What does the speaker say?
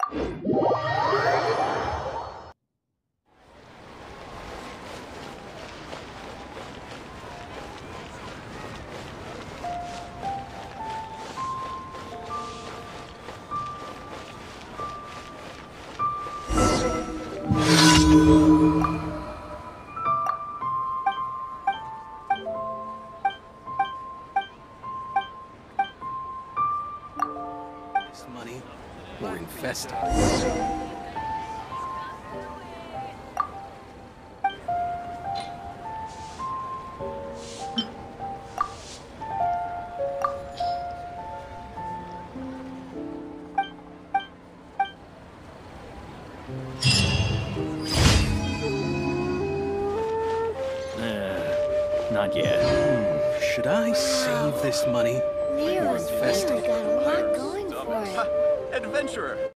This money or infested. Not yet. Should I save this money or Nero's invest really it? got a lot going for it. Adventurer!